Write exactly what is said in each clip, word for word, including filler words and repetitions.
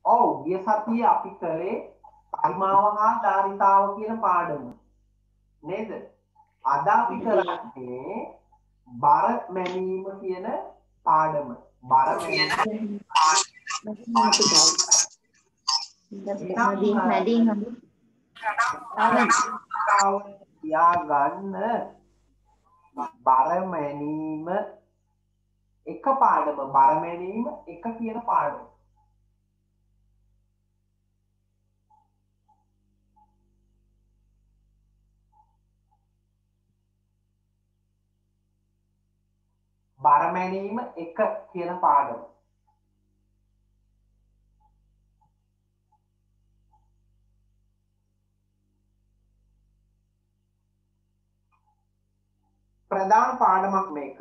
ඔව් ගිය සතියේ අපි කළේ පරිමාව හා ධාරිතාව කියන පාඩම නේද? අද අපි කරන්නේ බර මැනීම කියන පාඩම. බර මැනීම තියා ගන්න බර මැනීම එක පාඩම බර මැනීම එක කියන පාඩම. බර මැනීම එක කියන පාඩම. ප්‍රධාන පාඩමක් මේක.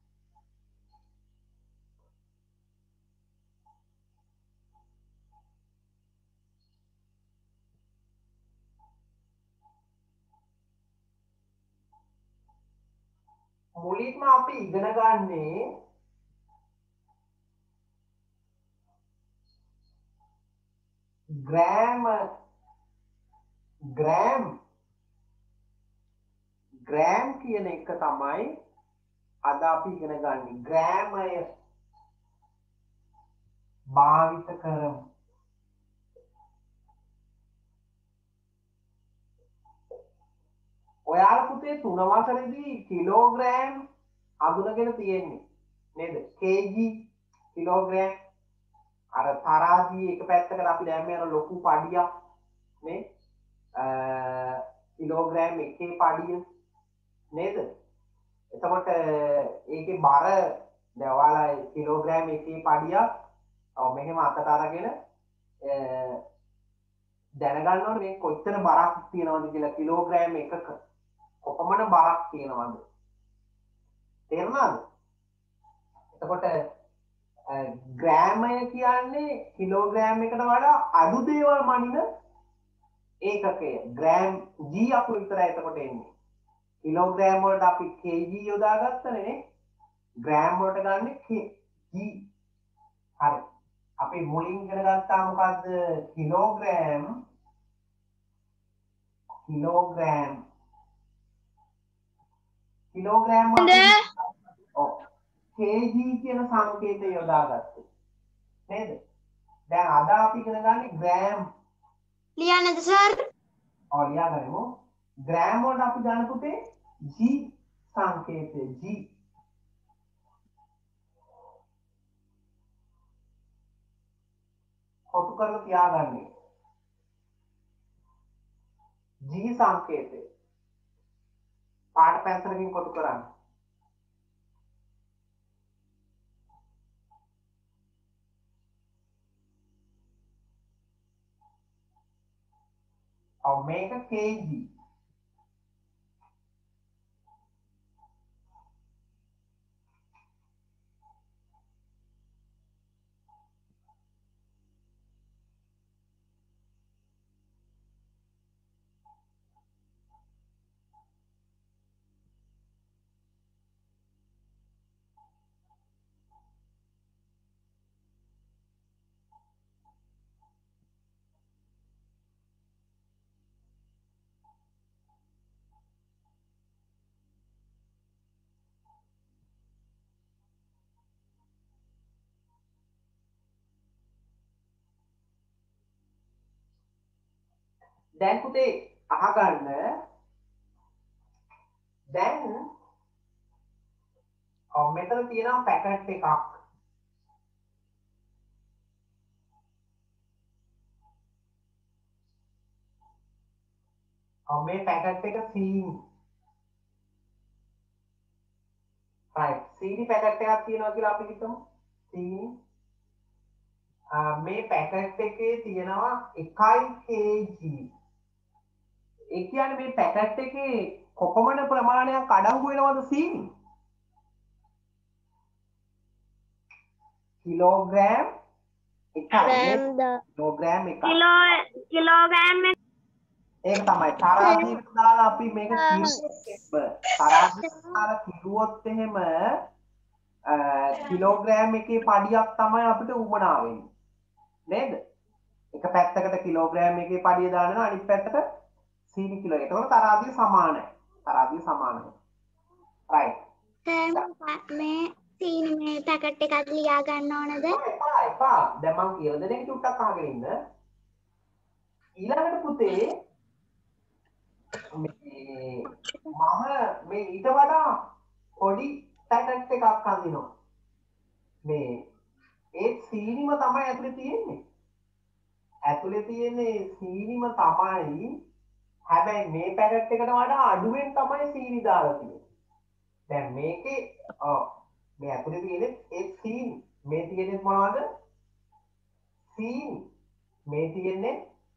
මුලින්ම අපි ඉගෙන ගන්නේ ග්‍රෑම් ග්‍රෑම් ග්‍රෑම් කියන එක තමයි අද අපි ඉගෙන ගන්නේ. ග්‍රෑමය භාවිත කරමු. ඔයාලා පුතේ තුන වසරේදී කිලෝග්‍රෑම් අඳුනගෙන තියෙන්නේ නේද? කේජී කිලෝග්‍රෑම් අර තරාදියේ එක පැත්තකට අපි දැම්මේ අර ලොකු පඩියක් නේ කිලෝග්‍රෑම් එකේ පඩිය නේද? එතකොට ඒකේ බර දැන් ඔයාලා කිලෝග්‍රෑම් එකේ පඩියක් ඔව් මෙහෙම අතට අරගෙන දැනගන්න ඕනේ මේ කොච්චර බරක් තියෙනවද කියලා. කිලෝග්‍රෑම් එකක කොපමණ බරක් තියෙනවද තේරුණාද? එතකොට ග්‍රෑමය කියන්නේ කිලෝග්‍රෑම් එකට වඩා අඩු දේවල් මනින ඒකකය. ග්‍රෑම් G අකුර විතරයි එතකොට එන්නේ. කිලෝග්‍රෑම් වලට අපි kg යොදාගත්තනේ නේ. ග්‍රෑම් වලට ගන්න G. හරි. අපි මුලින් ඉගෙන ගත්තා මොකද්ද? කිලෝග්‍රෑම් කිලෝග්‍රෑම් කිලෝග්‍රෑම් ඔව් kg කියන සංකේතය යොදාගත්තේ නේද? දැන් අද අපි ඉගෙන ගන්නේ ග්‍රෑම්. ලියන්නද සර්? ඔව් ලියාගනිමු. ග්‍රෑම් වලට අපි ගන්න පුතේ G සංකේතය G. කොටු කරලා තියාගන්නේ G සංකේතය. පාට පැන්සලකින් කොටු කරන්න. ඔව් මේක kg. දැන් පුතේ අහගන්න. දැන් ඔව් මෙතන තියෙනවා පැකට් එකක්. ඔව් මේ පැකට් එක සීනි. right සීනි පැකට් එකක් තියෙනවා කියලා අපි හිතමු. සීනි මේ පැකට් එකේ තියෙනවා එකයි kg. ඒ කියන්නේ මේ පැකට් එකේ කොපමණ ප්‍රමාණයක් අඩංගු වෙනවද සීනි? කිලෝග්‍රෑම් එකයි. කිලෝග්‍රෑම් එකයි. කිලෝ කිලෝග්‍රෑම් එක ඒක තමයි තරාදියකට දාලා අපි මේක කිලුවොත් තරාදියකට දාලා කිලුවොත් එහෙම කිලෝග්‍රෑම් එකේ පඩියක් තමයි අපිට උවමනා වෙන්නේ නේද? එක පැත්තකට කිලෝග්‍රෑම් එකේ පඩිය දානවා අනිත් පැත්තට සීනි කිලෝ. ඒතකොට තරාදිය සමානයි. තරාදිය සමානයි. right. මේ සීනි මේ පැකට් එකක් ලියා ගන්න ඕනද? එපා එපා. දැන් මම කියලා දෙන එක චුට්ටක් අහගෙන ඉන්න. ඊළඟට පුතේ මේ මම මේ ඊට වඩා පොඩි පැකට් එකක් අඳිනවා. මේ ඒ සීනිම තමයි ඇතුලේ තියෙන්නේ. ඇතුලේ තියෙන්නේ සීනිම තමයි. හැබැයි මේ පැකට් එකට වඩා අඩුවෙන් තමයි සීනි දාලා තියෙන්නේ. දැන් මේකේ ඔව් මේ ඇතුලේ තියෙන්නේ ඒ සීනි. මේ තියෙන්නේ මොනවද? සීනි. මේ තියෙන්නේ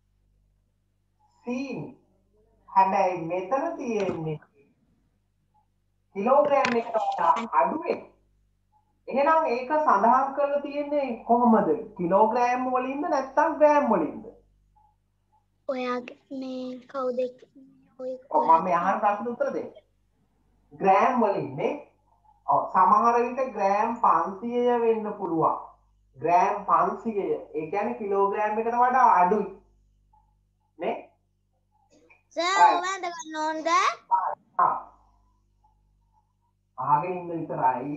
සීනි. හැබැයි මෙතන තියෙන්නේ කිලෝග්‍රෑම් එකට වඩා අඩුවෙන්. එහෙනම් ඒක සඳහන් කරලා තියෙන්නේ කොහොමද? කිලෝග්‍රෑම් වලින්ද නැත්නම් ග්‍රෑම් වලින්ද? ඔයාගේ මේ කවුද ඔය ඔව් මම මේ අහන ප්‍රශ්නෙට උත්තර දෙන්න. ග්‍රෑම් වලින් නේ. ඔව් සමහර විට ග්‍රෑම් පන්සියය වෙන්න පුළුවන්. ග්‍රෑම් පන්සියය. ඒ කියන්නේ කිලෝග්‍රෑම් එකට වඩා අඩුයි. නේ? සර් ඔයාද ගන්න ඕනද? ආ. අහගෙන ඉන්න විතරයි.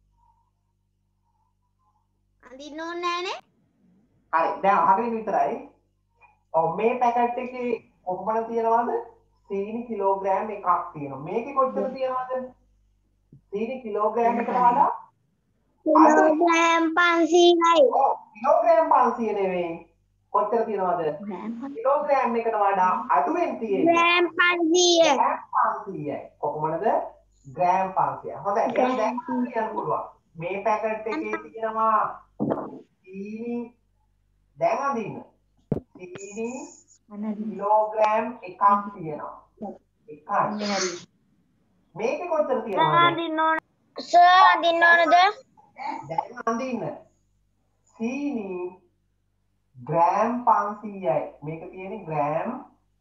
අඳින්න ඕනේ නෑනේ. හරි දැන් අහගෙන ඉන්න විතරයි. ඔව් මේ පැකට් එකේ කොපමණ තියෙනවද? සීනි කිලෝග්‍රෑම් එකක් තියෙනවා. මේකේ කොච්චර තියෙනවද? සීනි කිලෝග්‍රෑම් එකට වඩා කිලෝග්‍රෑම් පන්සීයයි. ඔව් කිලෝග්‍රෑම් පන්සිය නෙවෙයි. කොච්චර තියෙනවද? කිලෝග්‍රෑම් එකට වඩා අඩුවෙන් තියෙන්නේ. ග්‍රෑම් පන්සීය. ග්‍රෑම් පන්සියයි. කොහොමද? ග්‍රෑම් පන්සිය. හොඳයි. එහෙනම් දැන් කියන්න පුළුවන්. මේ පැකට් එකේ තියෙනවා සීනි දැන් අඳින්න. සීනි කිලෝග්‍රෑම් එකක් තියෙනවා. එකයි. මේකේ කොච්චර තියෙනවද? අඳින්න ඕන. සර් අඳින්න ඕනද? දැන් අඳින්න. සීනි ග්‍රෑම් පන්සීයයි. මේක තියෙන්නේ ග්‍රෑම්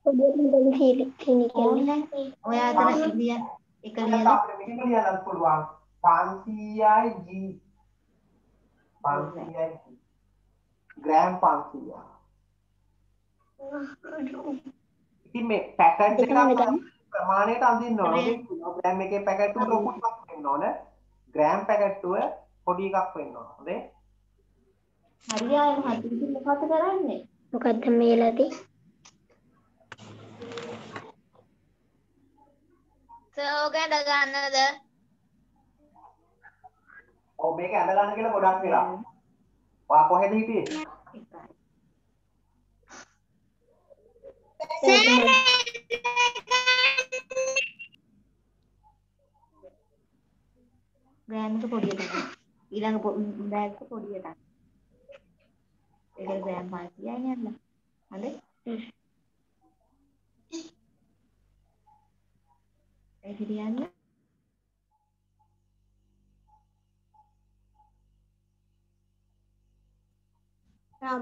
ඔයා අතන ඉන්දියා එක ලියලා අපිට මෙහෙම ලියන්නත් පුළුවන්. පන්සීයයි G පන්සීයයි ග්‍රෑම් පන්සීයයි. ඉතින් මේ පැකට් එක ප්‍රමාණයට අඳින්න ඕනේ. කිලෝග්‍රෑම් එකේ පැකට් එක ලොකු එකක් වෙන්න ඕනේ. ග්‍රෑම් පැකට් එක පොඩි එකක් වෙන්න ඕනේ. හොඳේ. හරියම හරි ඉතින් මොකද කරන්නේ? මොකද්ද මේලදී? සර් ඕක ඇඳ ගන්නද? ඔව් මේක ඇඳ ගන්න කියලා ගොඩක් වෙලා. ඔයා කොහෙද හිටියේ? ග්‍රෑම් එක පොඩි එකක්. ඊළඟ බෑග් එක පොඩි එකක්. ඒක ග්‍රෑම් පන්සීයයි නේද? හරි? ඒ කියන්නේ රම්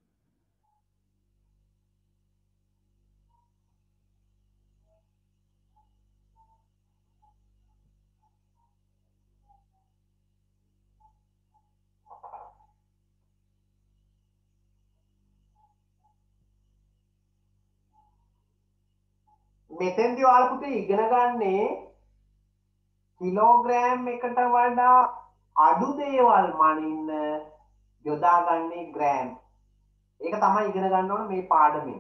මෙතෙන්දී ඔයාලා පුතේ ඉගෙන ගන්නේ කිලෝග්‍රෑම් එකට වඩා අඩු දේවල් මනින්න යොදාගන්නේ ග්‍රෑම්. ඒක තමයි ඉගෙන ගන්න ඕනේ මේ පාඩමේ.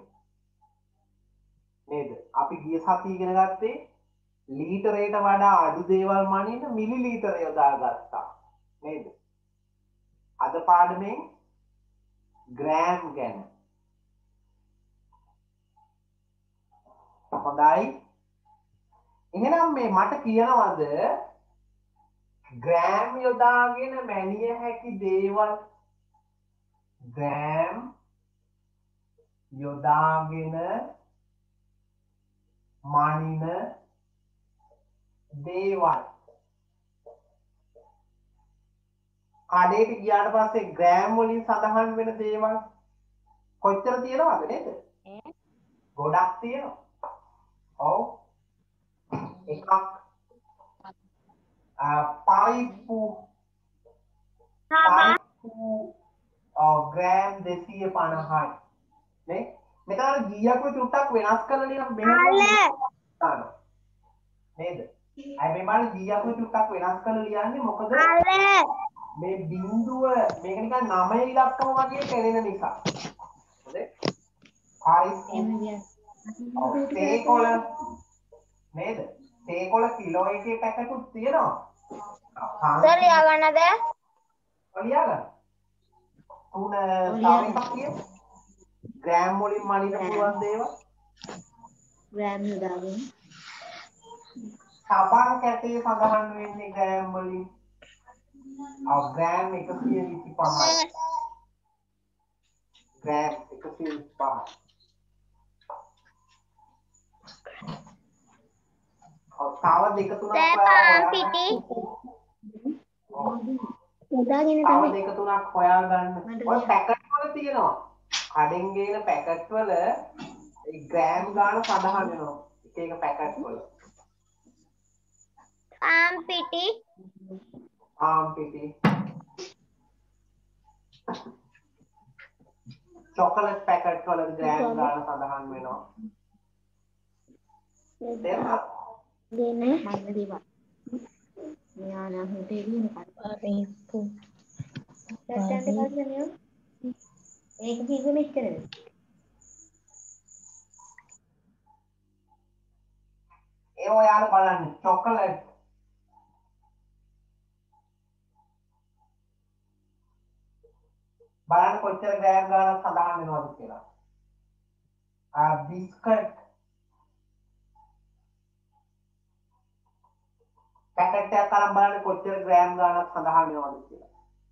නේද? අපි ගිය සතියේ ඉගෙන ගත්තේ ලීටරයට වඩා අඩු දේවල් මනින්න මිලිලීටර යොදාගත්තා. නේද? අද පාඩමෙන් ග්‍රෑම් ගැන. හොඳයි. එහෙනම් මේ මට කියනවද ග්‍රෑම් යොදාගෙන මැනිය හැකි දේවල් ග්‍රෑම් යොදාගෙන මනින දේවල් කඩේට ගියාට පස්සේ ග්‍රෑම් වලින් සඳහන් වෙන දේවල් කොච්චර තියෙනවද නේද? ගොඩක් තියෙනවා. ඔව් එකක් පයිප්පු පයිප්පු ග්‍රෑම් දෙසිය පනහයි. නේ මෙතන අර g අකුර චුට්ටක් වෙනස් කරලා ලියන්න මෙහෙම දාන්න නේද හැබැයි බලන්න g අකුර චුට්ටක් වෙනස් කරලා ලියන්නේ මොකද මේ බිඳුව මේක නිකන් නවය ඉලක්කම වගේ පෙනෙන නිසා හොඳේ හරි තේකොළ නේද තේකොළ කිලෝ එකේ පැකටුත් තියෙනවා සර් ලියා ගන්නද ලියා ගන්න තුන තව එකක් කියමු ග්‍රෑම් වලින් මනින්න පුළුවන් දේවල් ග්‍රෑම් යොදාගෙන සබන් කැටේ සඳහන් වෙන්නේ ග්‍රෑම් වලින් අව ග්‍රෑම් එකසිය විසිපහයි ග්‍රෑම් එකසිය විසිපහයි ඔව් තව දෙක තුනක් පාන් පිටි යොදාගෙන තව තමයි දෙක තුනක් හොයාගන්න ඔය පැකට් වල තියෙනවා කඩෙන් ගේන පැකට් වල ඒ ග්‍රෑම් ගාන සඳහන් වෙනවා එක එක පැකට් වල පාන් පිටි ආම් පිටි චොකලට් පැකට් වල ග්‍රෑම් ගාන සඳහන් වෙනවා තේරුණාද දෙන්න මන්න දේවල් මෙයා නම් හිතේ දින පරිප්පු දැක්කන්ට කල්සනියෝ ඒක කිව්ව මෙච්චරද ඒ ඔයාලා බලන්න චොකලට් බලන්න කොච්චර ග්‍රෑම් ගානක් සඳහන් වෙනවද කියලා ආ බිස්කට් පැකට් එකක් අරන් බලන්න කොච්චර ග්‍රෑම් ගානක් සඳහන් වෙනවද කියලා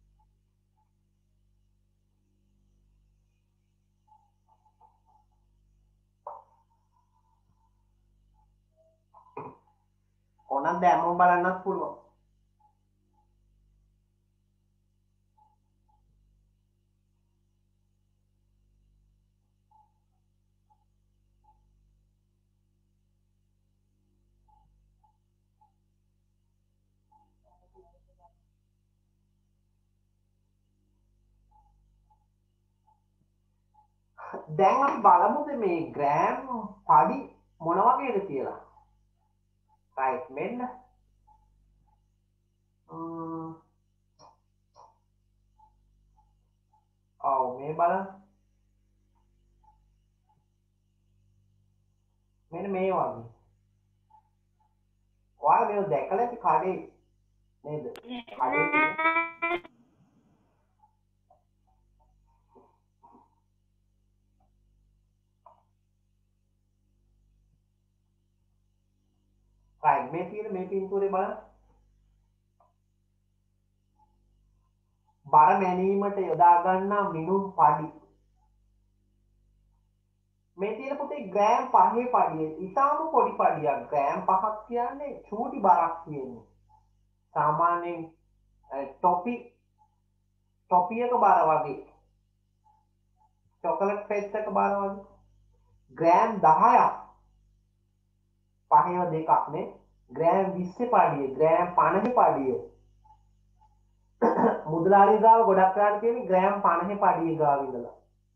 ඕනනම් දැම්මම බලන්නත් පුළුවන් දැන් අපි බලමුද මේ ග්‍රෑම් පඩි මොන වගේද කියලා රයිට් මෙන්න ඔව් මේ බලන්න මෙන්න මේ වගේ ඔයාලා මේක දැකලා ඇති කඩේ නේද කඩේ තියෙන right මේ තියෙන මේ පින්තූරේ බලන්න බර මැනීමට යොදා ගන්නා මිනුම් පඩි මේ තියෙන පුතේ ග්‍රෑම් පහේ පඩිය ඉතාම පොඩි පඩියක් ග්‍රෑම් පහක් කියන්නේ චූටි බරක් කියන්නේ සාමාන්‍යයෙන් ටොපි ටොපි එක බර වගේ චොකලට් පෙට් එක බර වගේ ග්‍රෑම් දහයක් පහේව දෙකක් නේ ග්‍රෑම් විස්සේ පඩිය ග්‍රෑම් පනහේ පඩිය මුදලාලි ගාව ගොඩක් වෙලාට තියෙන්නේ ග්‍රෑම් පනහේ පඩිය ගාව ඉඳලා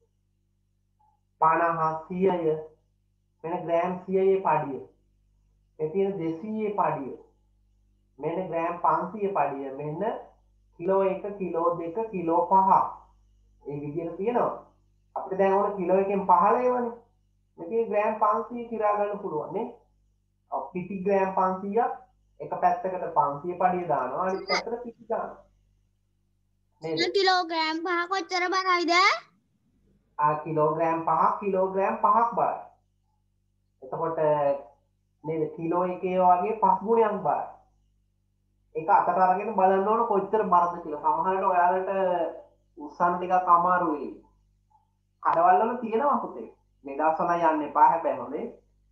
පනහ සියය මෙන්න ග්‍රෑම් සියයේ පඩිය ඒ තියෙන දෙසීයේ පඩිය මෙන්න ග්‍රෑම් පන්සීය පඩිය මෙන්න කිලෝ එක කිලෝ දෙක කිලෝ පහ ඒ විදිහට තියෙනවා අපිට දැන් ඕන කිලෝ එකෙන් පහළ ඒවනේ මේකේ ග්‍රෑම් පන්සීය කිරා ගන්න පුළුවන් නේ පිටි ග්‍රෑම් පන්සීයක් එක පැත්තකට පන්සීය පඩිය දානවා අනිත් පැත්තට පිටි දානවා නේද කිලෝග්‍රෑම් පහ කොච්චර බරයිද ආ කිලෝග්‍රෑම් පහක් කිලෝග්‍රෑම් පහක් බරයි එතකොට නේද කිලෝ එකේ වගේ පහ ගුණයක් බරයි ඒක අතට අරගෙන බලන්න ඕන කොච්චර බරද කියලා සමහරවිට ඔයාලට උස්සන් ටිකක් අමාරු වෙයි කඩවල වල තියෙනවා පුතේ මේ දවස්වල යන්න එපා හැබැයි හොඳේ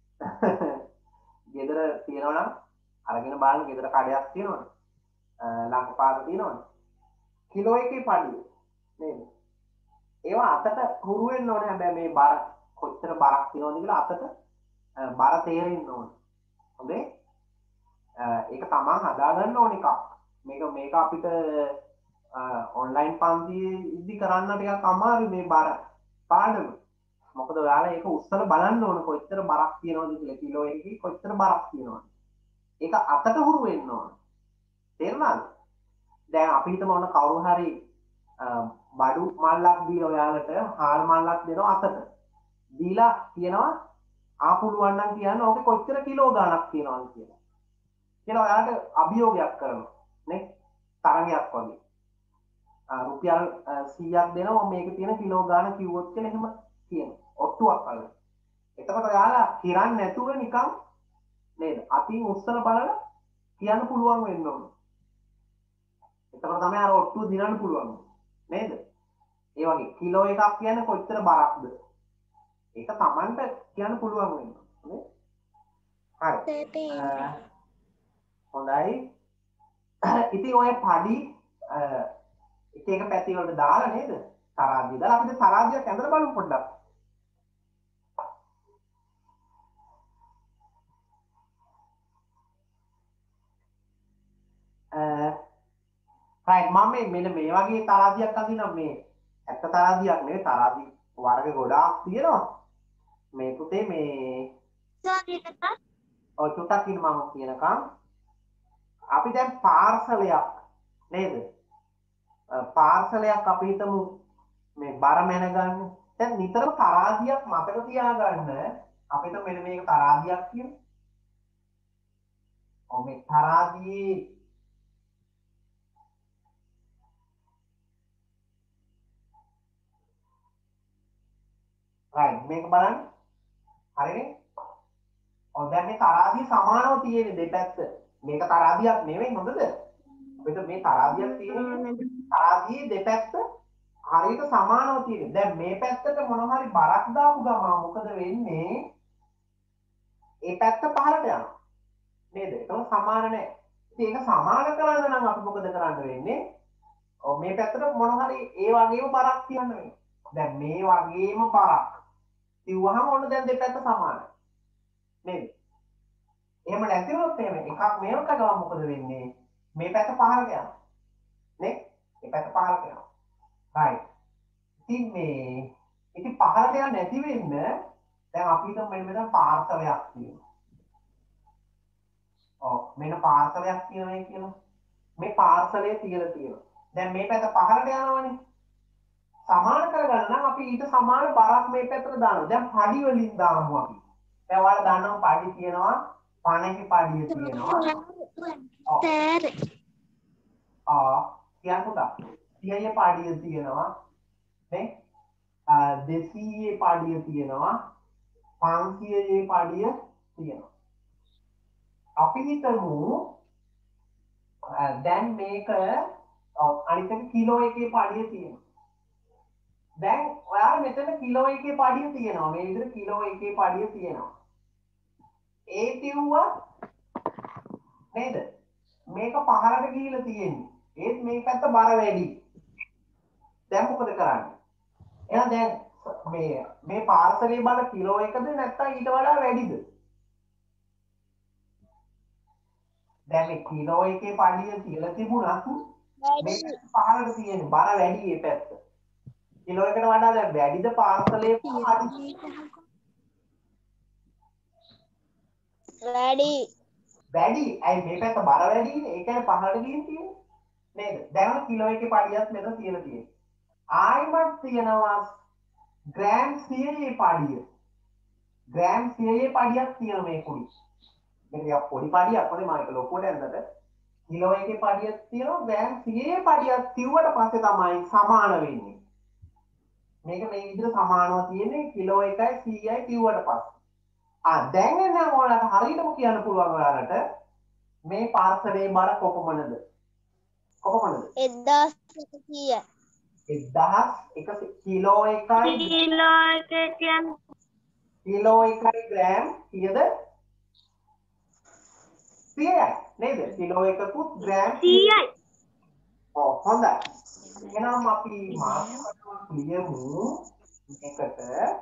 ගෙදර තියෙනවා නම් අරගෙන බලන්න ගෙදර කඩයක් තියෙනවනේ ලංකපාත තියෙනවනේ කිලෝ එකේ පඩිය නේද ඒවා අතට හුරු වෙන්න ඕනේ හැබැයි මේ බර කොච්චර බරක් තියෙනවද කියලා අතට බර තේරෙන්න ඕනේ හොඳේ ඒක තමන් හදා ගන්න ඕන එකක් මේක මේක අපිට ඔන්ලයින් පන්තියේ ඉදි කරන්න ටිකක් අමාරුයි මේ බර පාඩම මොකද ඔයාලා ඒක උස්සලා බලන්න ඕන කොච්චර බරක් තියෙනවද කියලා කිලෝ එකකින් කොච්චර බරක් තියෙනවද. ඒක අතට හුරු වෙන්න ඕන. තේරුණාද? දැන් අපි හිතමු ඔන්න කවුරු හරි බඩු මල්ලක් දීලා ඔයාලට හාල් මල්ලක් දෙනවා අතට. දීලා කියනවා ආ පුළුවන් නම් කියන්න ඕකේ කොච්චර කිලෝ ගාණක් තියෙනවද කියලා. කියලා ඔයාලට අභියෝගයක් කරනවා නේ? තරගයක් වගේ. රුපියල් සීයක් දෙනවා මේකේ තියෙන කිලෝ ගාණ කිව්වොත් කියලා එහෙම කියනවා. ඔට්ටුවක් අල්ල. එතකොට ඔයාලා කිරන්නේ නැතුව නිකන් නේද? අතින් උස්සලා බලලා කියන්න පුළුවන් වෙන්න ඕන. එතකොට තමයි අර ඔට්ටුව දිනන්න පුළුවන්. නේද? ඒ වගේ කිලෝ එකක් කියන්නේ කොච්චර බරක්ද? ඒක Tamanට කියන්න පුළුවන් වෙන්න ඕනේ. හරි. හොඳයි. ඉතින් ඔය පඩි එක එක පැති වලට දාලා නේද? තරාදිය දාලා අපි තරාදියක් ඇඳලා බලමු පොඩ්ඩක්. right මම මෙන්න මේ වගේ තරාදියක් අඳිනවා මේ ඇත්ත තරාදියක් නෙවෙයි තරාදි වර්ග ගොඩාක් තියෙනවා. මේ පුතේ මේ සෝනිකා ඔය චුට්ටක් ඉන්න මම කියනකම් අපි දැන් පාර්සලයක් නේද? පාර්සලයක් අපි හිතමු මේ බර මැන ගන්න. දැන් නිතර තරාදියක් මතක තියාගන්න. අපිට මෙන්න මේක තරාදියක් කියන්නේ. ඔව් මේ තරාදියේ right මේක බලන්න. හරිනේ? ඔව් දැන් මේ තරාදිය සමානව තියෙන්නේ දෙපැත්ත. මේක තරාදියක් නෙවෙයි හොඳද? අපිට මේ තරාදියක් තියෙන්නේ තරාදියේ දෙපැත්ත හරියට සමානව තියෙන්නේ. දැන් මේ පැත්තට මොන හරි බරක් දාපු ගමන් මොකද වෙන්නේ? ඒ පැත්ත පහළට යනවා. නේද? ඒක සමාන නැහැ. ඉතින් ඒක සමාන කරන්න නම් අපි මොකද කරන්න වෙන්නේ? ඔව් මේ පැත්තට මොන හරි ඒ වගේම බරක් තියන්න වෙනවා. දැන් මේ වගේම බරක් තියුවහම ඔන්න දැන් දෙපැත්ත සමානයි. නේද? එහෙම නැති වුණොත් එහෙම එකක් මේක ගාව මොකද වෙන්නේ? මේ පැත්ත පහළට යනවා. නේ? මේ පැත්ත පහළට යනවා. right. ඉතින් මේ ඉතින් පහළට යන්නේ නැති වෙන්න දැන් අපි හිතමු මෙන්න මෙතන පාර්සලයක් තියෙනවා. ඔව් මෙන්න පාර්සලයක් තියෙනවා කියලා. මේ පාර්සලයේ තියලා තියෙනවා. දැන් මේ පැත්ත පහළට යනවනේ. සමාන කරගන්න නම් අපි ඊට සමාන බරක් මේ පැත්තට දානවා. දැන් පඩි වලින් දාමු අපි. දැන් ඔයාලා දන්නවා පඩි තියෙනවා පණකේ පඩිය තියෙනවා. තේර ආ කියන්න පුතා. සියයේ පඩිය තියෙනවා. නේ? දෙසීයේ පඩිය තියෙනවා. පන්සියයේ පඩිය තියෙනවා. අපි හිතමු දැන් මේක අනිත් එක කිලෝ එකේ පඩිය තියෙනවා. දැන් ඔයාලා මෙතන කිලෝ එකේ පඩිය තියෙනවා. මේ විදිහට කිලෝ එකේ පඩිය තියෙනවා. ඒ තියුවා නේද? මේක පහළට ගිහිලා තියෙන්නේ. ඒත් මේ පැත්ත බර වැඩි. දැන් මොකද කරන්නේ? එහෙනම් දැන් මේ මේ පාර්සලයේ බර කිලෝ එකද නැත්නම් ඊට වඩා වැඩිද? දැන් මේ කිලෝ එකේ පඩිය කියලා තිබුණත් මේ පහළට තියෙන බර වැඩි මේ පැත්ත. කිලෝ එකට වඩා දැන් වැඩිද පාර්සලයේ පඩිය? වැඩි වැඩි. ඇයි මේ පැත්ත බර වැඩිනේ? ඒ කියන්නේ පහළට ගිහින් තියෙන්නේ. නේද? දැන් කිලෝ එකේ පඩියක් මෙතන තියලා තියෙන්නේ. ආයිමත් තියනවා ග්‍රෑම් සියයේ පඩිය. ග්‍රෑම් සියයේ පඩියක් තියෙන මේ පොඩි. මේක යක් පොඩි පඩියක් නෙමෙයි මායික ලොකුවට ඇඳලා කිලෝ එකේ පඩියක් තියෙනවා ග්‍රෑම් සියයේ පඩියක් තියුවට පස්සේ තමයි සමාන වෙන්නේ. මේක මේ විදිහට සමානව තියෙන්නේ කිලෝ එකයි සීයයි තියුවට පස්සේ. ආ දැන් නම් ඔයාලට හරියටම කියන්න පුළුවන් ඔයාලට මේ පාර්සලයේ බර කොපමණද? කොපමණද? එක්දාස් එකසිය. එක්දාස් එකසිය කිලෝ එකයි කිලෝ එක කියන්නේ කිලෝ එකයි ග්‍රෑම් කීයද? සීයයි නේද? කිලෝ එකකුත් ග්‍රෑම් සීයයි. ඔව් හොඳයි. එහෙනම් අපි මාතෘකාවක් ලියමු මේකට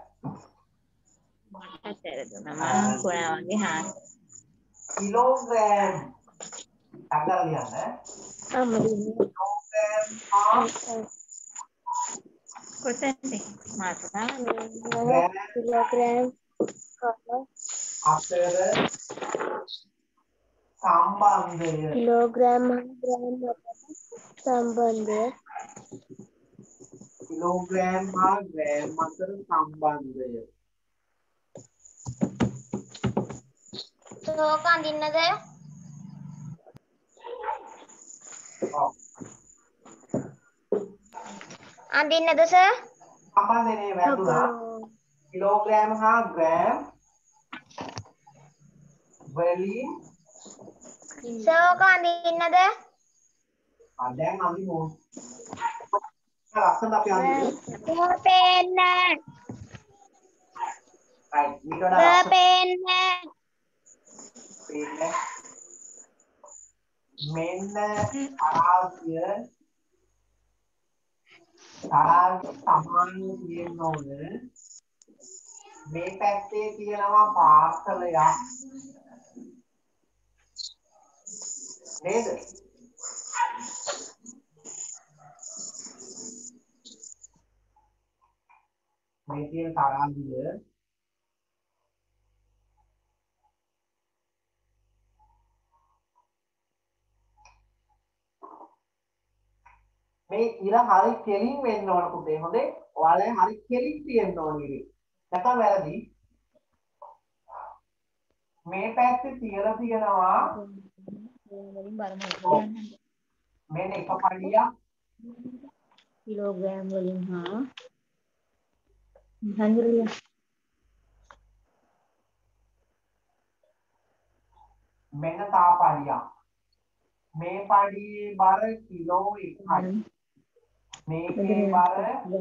kilogram tanggal lihat ya kilogram of කොතනද මාතෘකාව gram kilogram අතර සම්බන්ධය kilogram gram සම්බන්ධය කිලෝග්‍රෑම් හා ග්‍රෑම් අතර සම්බන්ධය ශෝක අඳින්නද ඔව් අඳින්නද සර් සම්බන්ධනේ වැදුනා කිලෝග්‍රෑම් හා ග්‍රෑම් වලින් ශෝක අඳින්නද ආ දැන් අඳිමු ලස්සන අපි අඳිමු පේන්න right ඊට වඩා පේන්න පේන්නේ මෙන්න ආර්ය ආර්ය සමානව තියෙන්න ඕන මේ පැත්තේ තියෙනවා පාර්සලයක් නේද මේ තියෙන තරංගය මේ ඉර හරි කෙලින් වෙන්න ඕන පුතේ හොඳේ ඔයාලා හරි කෙලින් තියෙන්න ඕන ඉරේ නැත්නම් වැරදි මේ පැත්තේ තියලා තියෙනවා වලින් බලමු කියන්නේ මෙන්න එක පඩියක් කිලෝග්‍රෑම් වලින් හා හඳුරිය මෙන්න තා පඩියක් මේ පඩියේ බර කිලෝ එකයි මේකේ බර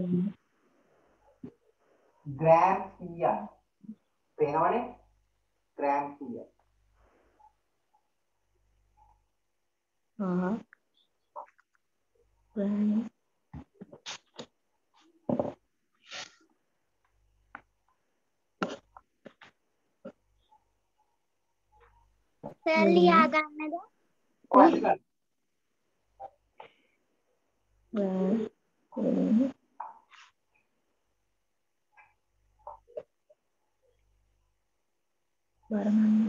ග්‍රෑම් කීයයි පේනවනේ ග්‍රෑම් කීයයි ආ ග්‍රෑම් සර් ලියා ගන්නද ඔයාලා බරමන්න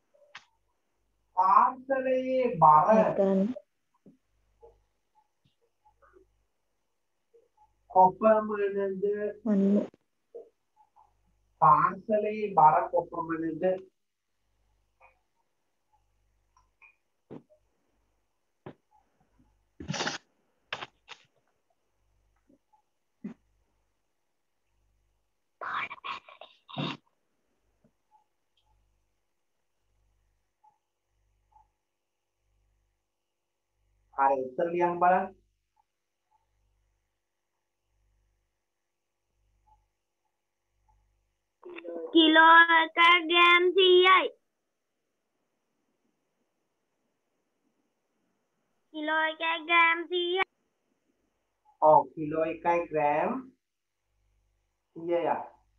පාර්සලයේ බර කොපමණද පාර්සලයේ බර කොපමණද හරි උත්තර ලියන්න බලන්න කිලෝ එක ග්‍රෑම් සීයයි කිලෝ එක ග්‍රෑම් සීයයි ඔව් කිලෝ එකයි ග්‍රෑම් සීයයි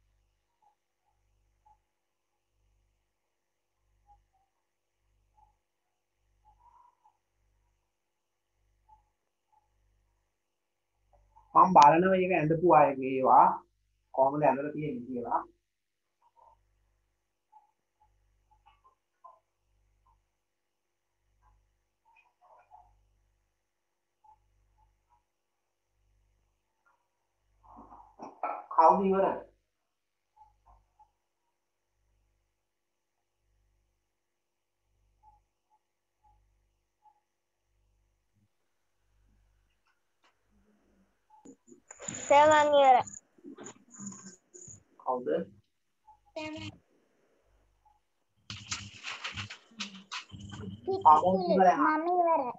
මම බලනවා මේක ඇඳපු අයගේ ඒවා කොහොමද ඇඳලා තියෙන්නේ කියලා කවුද ඉවර සර් මං ඉවරයි කවුද ආවෝ ඉවරයි මම ඉවරයි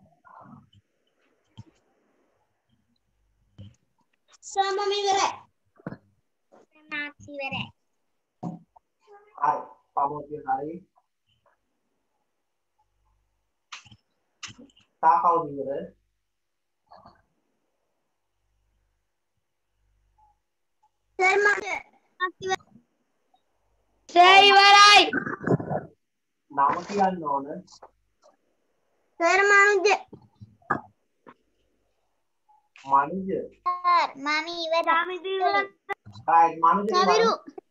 සර් මම ඉවරයි මාත් ඉවරයි හරි පමෝතිය හරි තා කවුද ඉවර සර් මම සර් ඉවරයි නම කියන්න ඕන සර් මනුජ මනුජ සර් මම ඉවරයි. right මනුජ සවිරු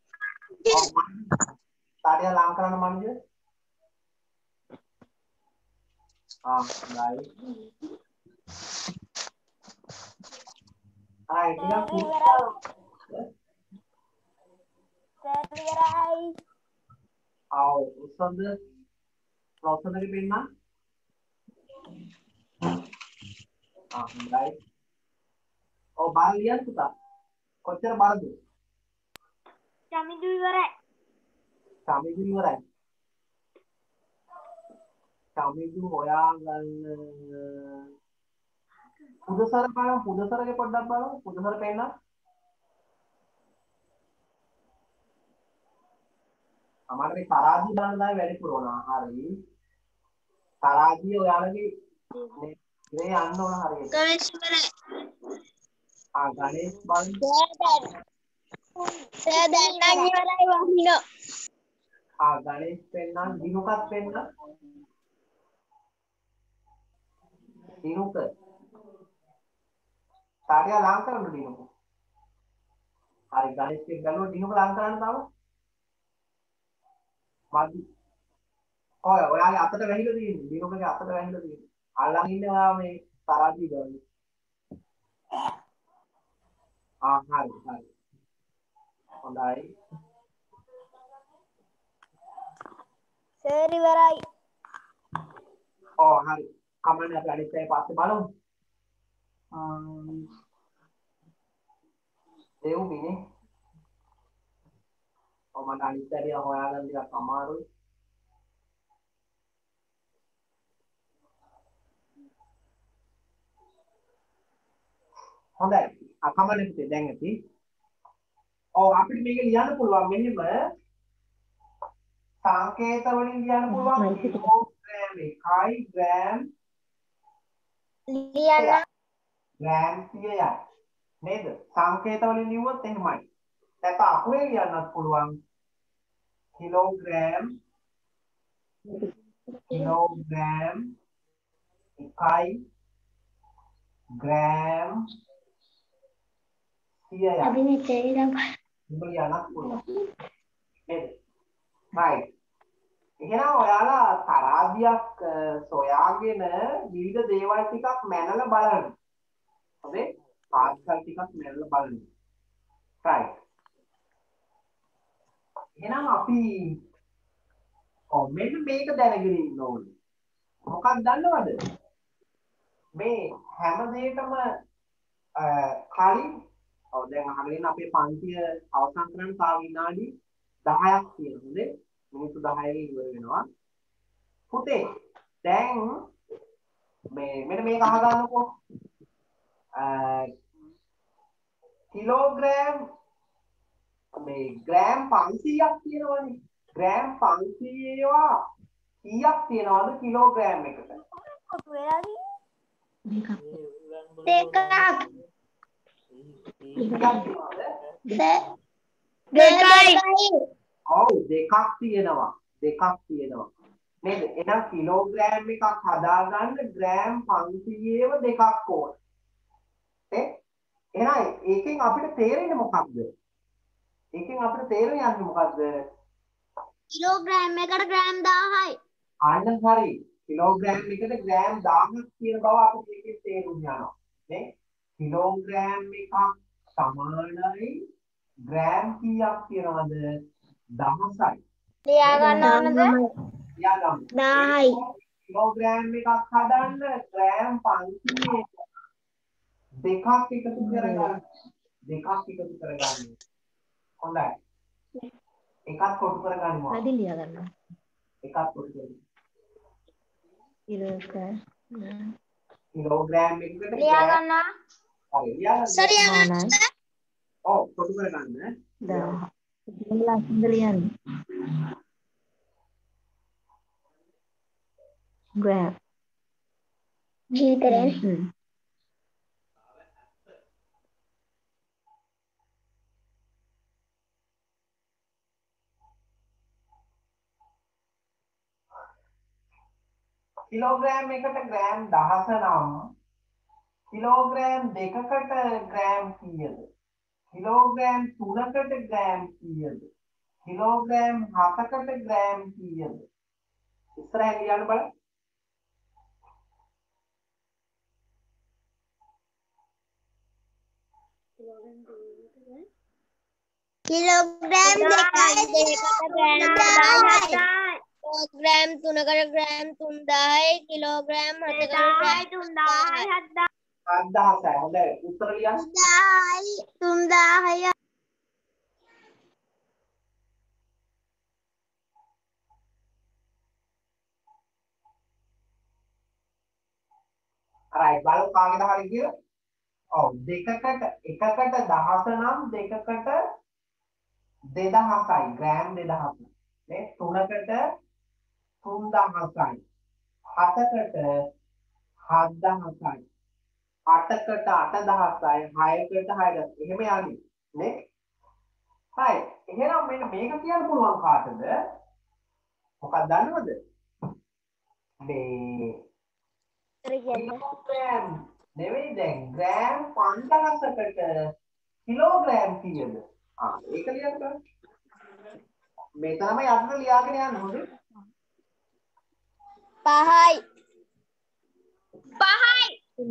තාඩිය ලං කරන්න මනුජ ආ right right ටිකක් පුරුදු සර් ඉවරයි. ආව උස්සන්ද උස්සන්දගේ පෙන්න ආ right ඔව් බාර ලියන්න පුතා කොච්චර බාරද සමිදු ඉවරයි. සමිදු ඉවරයි සමිදු හොයාගන්න පුදසර බලන්න පුදසරගේ පොඩ්ඩක් බලන්න පුදසර පෙන්න අමාර මේ තරාදිය බලන්න තමයි වැඩි පුරවනවා හරි තරාදිය ඔයාලගේ මේ ඉරේ යන්න ඕන හරියට ගණේෂ් ඉවරයි. ආ ගණේෂ් බලන්න සර් දැන් නම් ඉවරයි වහිනෝ. ආ ගණේෂ් පෙන්නන්න දිනුකත් පෙන්න දිනුක තාඩිය ලං කරන්න දිනුක හරි ගණේෂ් එක්ක ගලුවා දිනුක ලං කරන්න තව මදි ඔය ඔයාගේ අතට වැහිලා තියෙන්නේ දිනුකගේ අතට වැහිලා තියෙන්නේ අල්ලන් ඉන්නේ ඔයා මේ තරාදිය ගන්න ආ හරි හරි හොඳයි සර් ඉවරයි. ඔව් හරි කමන්නේ අපි අනිත් පැය පස්සේ බලමු දෙව්මිනේ ඔව් මට අනිත් පැය හොයාගන්න ටිකක් අමාරුයි හොඳයි අකමන්නේ පුතේ දැන් ඇති ඔව් අපිට මේක ලියන්න පුළුවන් මෙහෙම සංකේත වලින් ලියන්න පුළුවන් කිලෝග්‍රෑම් එකයි ග්‍රෑම් ලියන්න ග්‍රෑම් සියයයි නේද සංකේත වලින් ලිව්වොත් එහෙමයි නැත්නම් අකුරේ ලියන්නත් පුළුවන් කිලෝග්‍රෑම් කිලෝග්‍රෑම් එකයි ග්‍රෑම් සියයයි අපි මෙතේ ඉඳන් උඹ ලියන්නත් පුළුවන් නේද right එහෙනම් ඔයාලා තරාදියක් සොයාගෙන විවිධ දේවල් ටිකක් මැනලා බලන්න. හරි? පාස්කල් ටිකක් මැනලා බලන්න. right. එහෙනම් අපි ඔව් මෙන්න මේක දැනගෙන ඉන්න ඕනේ. මොකක්ද දන්නවද? මේ හැම දෙයකම කලින් ඔව් දැන් අහගෙන ඉන්න අපේ පන්තිය අවසන් කරන්න තව විනාඩි දහයක් තියෙනවා නේද? මිනිත්තු දහයකින් ඉවර වෙනවා. පුතේ දැන් මේ මෙන්න මේක අහගන්නකෝ. අ කිලෝග්‍රෑම් මේ ග්‍රෑම් පන්සීයක් තියෙනවනේ. ග්‍රෑම් පන්සීයවා කීයක් තියෙනවද කිලෝග්‍රෑම් එකට? දෙකක්. දෙකයි. ඔව් දෙකක් තියෙනවා. දෙකක් තියෙනවා. නේද? එහෙනම් කිලෝග්‍රෑම් එකක් හදාගන්න ග්‍රෑම් පන්සීයේව දෙකක් ඕන. ඒ එහෙනම් ඒකෙන් අපිට තේරෙන්නේ මොකක්ද? ඒකෙන් අපිට තේරෙන්නේ යන්නේ මොකක්ද? කිලෝග්‍රෑම් එකට ග්‍රෑම් දහයයි. අන්න හරි. කිලෝග්‍රෑම් එකට ග්‍රෑම් දහයක් කියන බව අපිට ඒකෙන් තේරුම් යනවා. නේ? කිලෝග්‍රෑම් එකක් සමානයි ග්‍රෑම් කීයක් තියෙනවද? දහසයි. ලියා ගන්න ඕනද? ලියා ගන්න. දහයයි. කිලෝග්‍රෑම් එකක් හදන්න ග්‍රෑම් පන්සීය දෙකක් එකතු කරගන්න. දෙකක් එකතු කරගන්න. හොඳයි. එකක් කොටු කරගන්න ඕන. වැඩි ලියා ගන්න. එකක් කොටු කරගන්න. කිලෝග්‍රෑම් කිලෝග්‍රෑම් එකකට ලියා ගන්නවා. හරි ලියා ගන්න. සර් ලියා ගන්න. ඔව් කොටු කරගන්න. දහ. ලස්සනට ලියන්න. ග්‍රෑම්. ජීතරෙන්. හ්ම්. කිලෝග්‍රෑම් එකට ග්‍රෑම් දහස නම් කිලෝග්‍රෑම් දෙකකට ග්‍රෑම් කීයද? කිලෝග්‍රෑම් තුනකට ග්‍රෑම් කීයද? කිලෝග්‍රෑම් හතකට ග්‍රෑම් කීයද? ඉස්සරහින් ලියන්න බලන්න. කිලෝග්‍රෑම් දෙකයි දෙකකට ග්‍රෑම් දහයයි. කිලෝග්‍රෑම් තුනකට ග්‍රෑම් තුන්දාහයි. කිලෝග්‍රෑම් හතකට ග්‍රෑම් තුන්දාහයි. හත්දහසයි. හොඳයි. උත්තර ලියන්න. තුන්දාහයි තුන්දාහයි. right බලමු කාගෙද හරි කියලා. ඔව් දෙකකට එකකට දහස නම් දෙකකට දෙදහසයි ග්‍රෑම් දෙදහසයි. නේ තුනකට තුන්දහසයි. හතකට හත්දහසයි. අටකට අටදහසයි. හයකට හයදහසයි. එහෙම යන්නේ නේ. හරි. එහෙනම් මෙන්න මේක කියන්න පුළුවන් කාටද? මොකක්ද දන්නවද? මේ කිලෝග්‍රෑම් නෙවෙයි දැන් ග්‍රෑම් පන්දහසකට කිලෝග්‍රෑම් කීයද? ආ ඒක ලියන්න බලන්න. මේ තමයි අතට ලියාගෙන යන්න හොඳේ. පහයි. පහයි.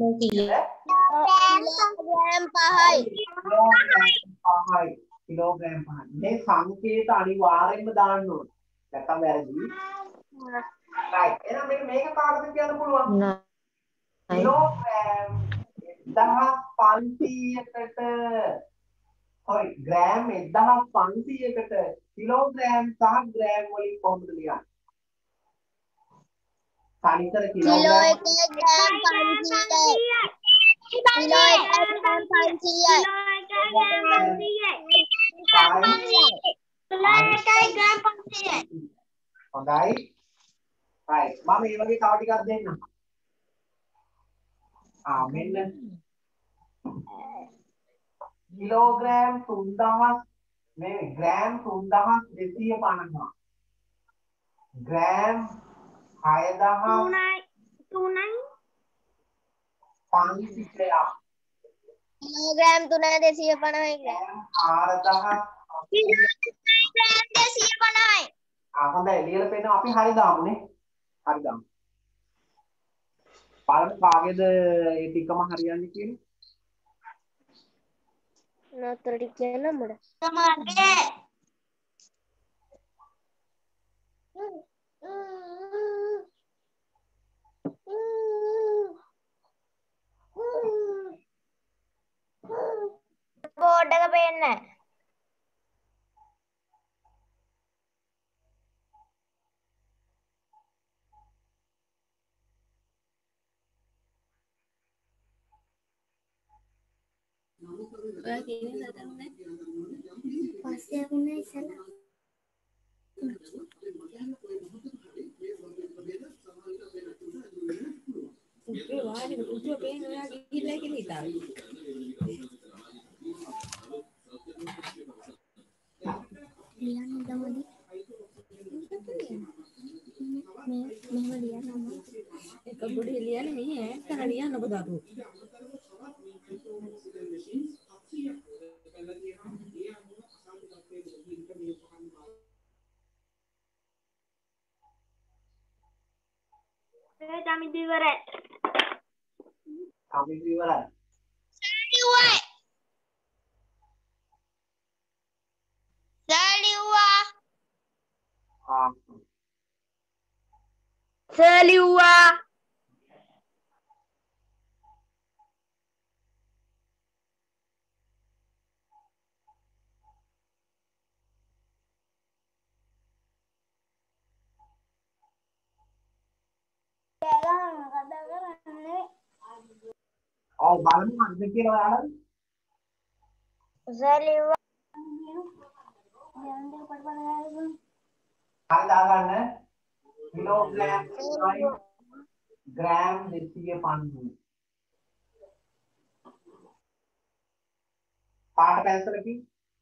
කිලෝග්‍රෑම් පහයි. පහයි. කිලෝග්‍රෑම් පහයි. මේ සංකේත අනිවාර්යෙන්ම දාන්න ඕනේ. නැත්නම් වැරදි. right එහෙනම් මේක මේක කාටද කියන්න පුළුවන්? කිලෝග්‍රෑම් එක්දහස් පන්සීයකට sorry ග්‍රෑම් එක්දහස් පන්සීයකට කිලෝග්‍රෑම් සහ ග්‍රෑම් වලින් කොහොමද ලියන්නේ? තනිකර කිලෝ කිලෝග්‍රෑම් එකයි ග්‍රෑම් පන්සීයයි. කිලෝ එකයි ග්‍රෑම් පන්සීයයි. කිලෝ එකයි ග්‍රෑම් පන්සීයයි. හොඳයි. right මම මේ වගේ තව ටිකක් දෙන්නම්. ආ මෙන්න කිලෝග්‍රෑම් තුන්දහස් මේ ග්‍රෑම් තුන්දහස් දෙසිය පනහ ග්‍රෑම් හයදහස් තුනයි පන්සියයක් කිලෝග්‍රෑම් තුනයි දෙසිය පනහයි ග්‍රෑම් හාරදහස් ග්‍රෑම් දෙසිය පනහයි. ආ හොඳයි ලියලා පෙන්නන අපි හරි දාමුනේ. හරි දාමු. බලමු කාගේද ඒ ටිකම හරියන්නේ කියලා. නතර ටික කියන්න මඩ. තමගේ. බෝඩ් එක පේන්නේ නැහැ. ඔයා කියන්නේ නතරුනේ. පස්සේ වුණා ඉස්සලා. උඩේ වාහනේ උඩේ පේන ඔයා ගිහිල්ලා කියලා හිතාවි. ලියන්න දමදි. මේ මෙහෙම ලියන්න. ඒක පොඩි ලියන්නේ මෙහි ඈත් කරලා ලියන්නකො දාපු. ඒ තමයි දිවරයි. අපි ඉවරයි. සලියුවා. සලියුවා. ආ සලියුවා. ඔව් බලමු අද කියලා ඔයාලා. සලියුවා. හරි දාගන්න. කිලෝග්‍රෑම් ග්‍රෑම් දෙසිය පනහයි. පාට පැන්සලකින්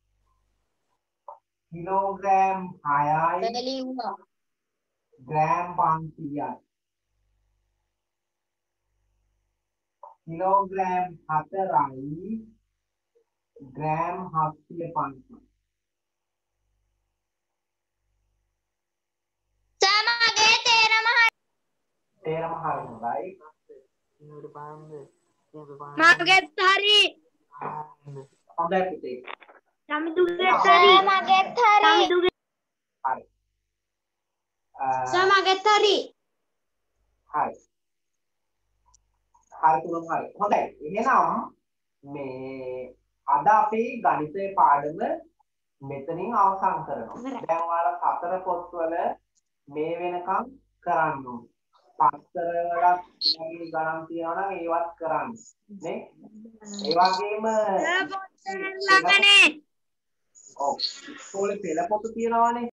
කිලෝග්‍රෑම් හයයි සලියුවා. ග්‍රෑම් පන්සීයයි. කිලෝග්‍රෑම් හතරයි ග්‍රෑම් හත්සිය පනහයි. සමගේ තේරම හරි. තේරම හරියි. මගෙත් හරි. හොඳයි පුතේ. සමිදුගෙත් හරි. මගෙත් හරි. සමිදුගෙත් හරි. සමගෙත් හරි. හරි. හරි තුනම හරි. හොඳයි. එහෙනම් මේ අද අපේ ගණිතයේ පාඩම මෙතනින් අවසන් කරනවා. දැන් ඔයාලා සතර පොත්වල මේ වෙනකම් කරන්න ඕනේ. පස්තර වලත් මේ ගණන් තියනවා නම් ඒවත් කරන්න. නේ? ඒ වගේම ළඟනේ. ඔව්. ඉස්කෝලේ පෙළ පොත තියනවානේ.